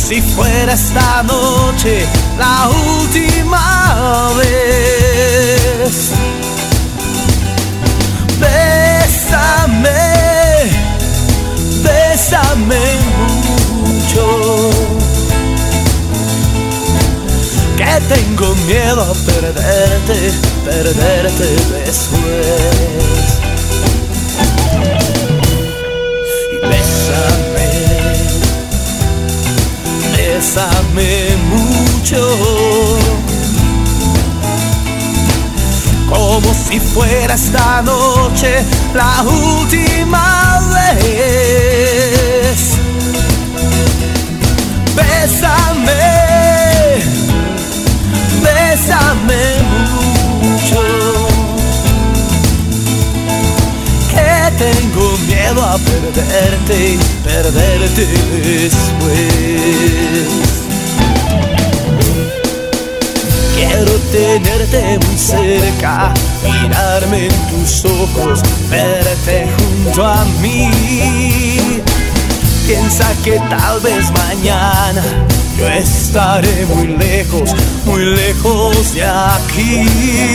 si fuera esta noche la última vez. Bésame, bésame mucho, que tengo miedo a perderte, perderte después. Y bésame, bésame mucho, como si fuera esta noche la última vez. Bésame, bésame mucho, que tengo miedo a perderte, perderte después. Quiero tenerte muy cerca, mirarme en tus ojos, verte junto a mí. Piensa que tal vez mañana yo estaré muy lejos de aquí.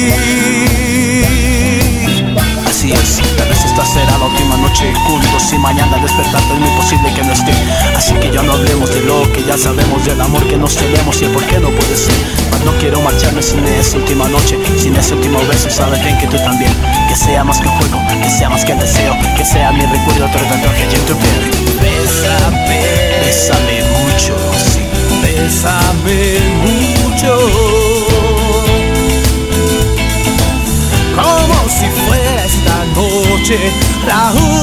Así es, tal vez esta será la última noche juntos y mañana despertando es muy posible que no esté. Así que ya no hablemos de lo que ya sabemos, del amor que nos tenemos y el por qué no puede ser. Mas no quiero marcharme sin esa última noche, sin ese último beso, sabes bien que tú también. Que sea más que un juego, que sea más que el deseo, que sea mi recuerdo, otro tatuaje en tu piel. Bésame, bésame mucho, sí. Bésame mucho, como si fuera esta noche la última